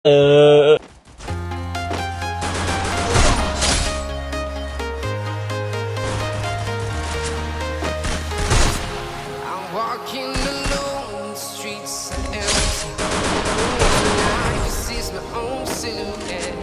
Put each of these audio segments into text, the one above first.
I'm walking alone, the streets are empty. I just see my own silhouette.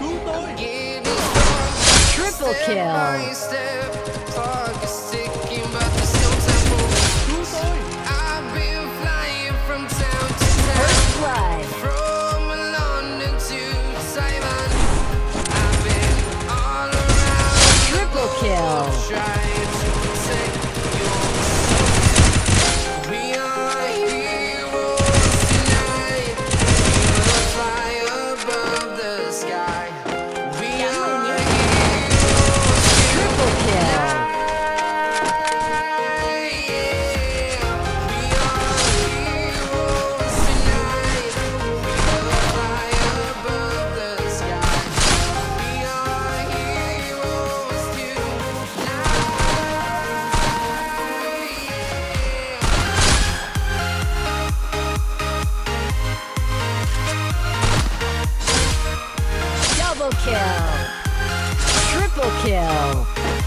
Triple kill. Step, clock is ticking, but there's no time for me. I've been flying from town to town. First blood. From London to Taiwan, I've been all around. Triple kill. Trying to protect your soul. We are heroes tonight. We will fly above the sky. We are heroes Triple kill. tonight. We are heroes tonight. We will fly above the sky. We are heroes tonight. Double kill. Triple kill.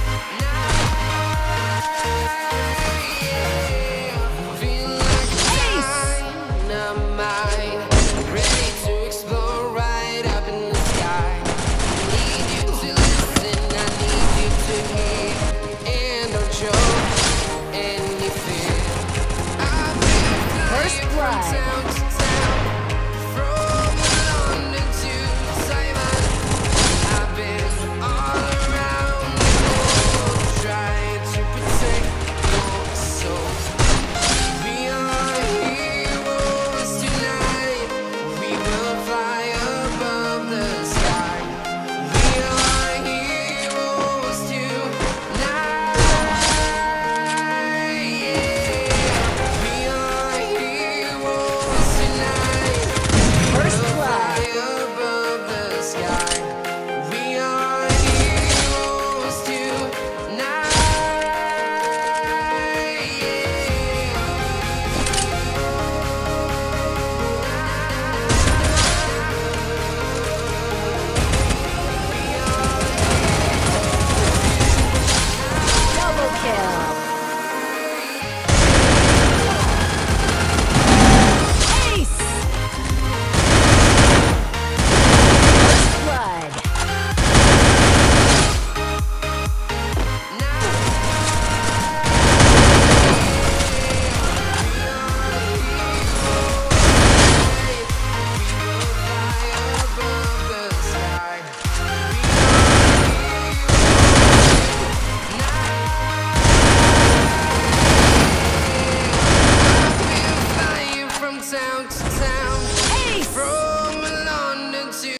Feel like dynamite, ready to explode right up in the sky. Need you to listen, I need you to hear, and don't show any fear. I've been First flying from blood. town to town, from London to Taiwan. I've been all around the world, trying to protect your soul. We are heroes tonight. We will fly above the sky. We are heroes tonight. We are heroes tonight. First We'll blood. fly above the sky. We are heroes tonight. Double kill. Ace. First blood. Town to town.